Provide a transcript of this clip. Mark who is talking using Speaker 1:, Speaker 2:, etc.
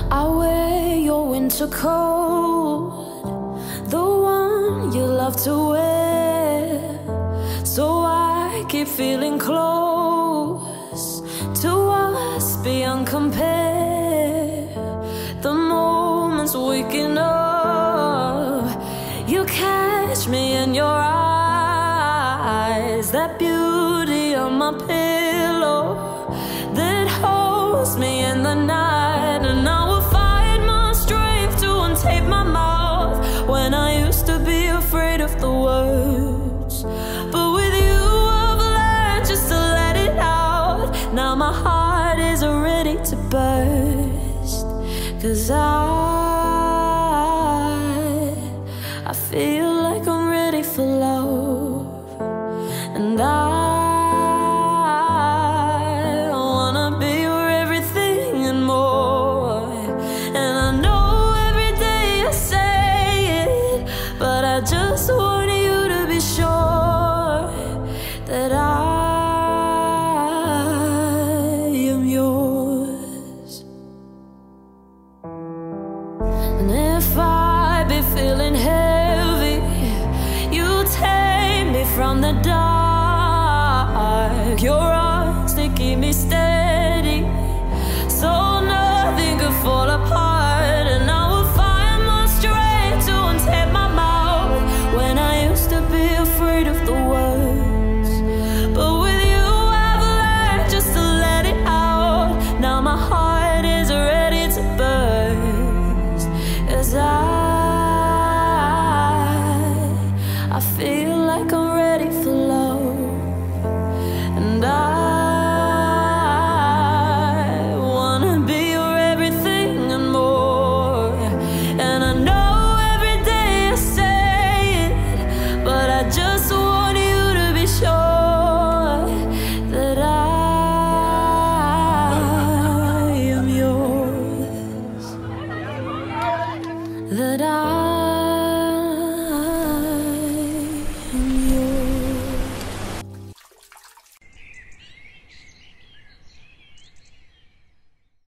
Speaker 1: I wear your winter coat, the one you love to wear, so I keep feeling close to us beyond compare. The moments waking up, you catch me in your eyes. That beauty on my pillow that holds me in the night. And I will find my strength to untape my mouth when I used to be afraid of the words. But with you I've learned just to let it out. Now my heart is ready to burst, 'cause I feel like I'm ready for love. And I wanna be your everything and more. And I know every day I say it, but I just want you to be sure that I am yours. And if I be feeling heavy, you take me from the dark. Your arms, they keep me steady, so nothing could fall apart. And I will find my strength to untape my mouth when I used to be afraid of the words. But with you I've learned just to let it out. Now my heart is ready to burst, 'cause I feel like I'm ready for love. And I wanna be your everything and more. And I know every day I say it, but I just want you to be sure that I am yours. That I am yours.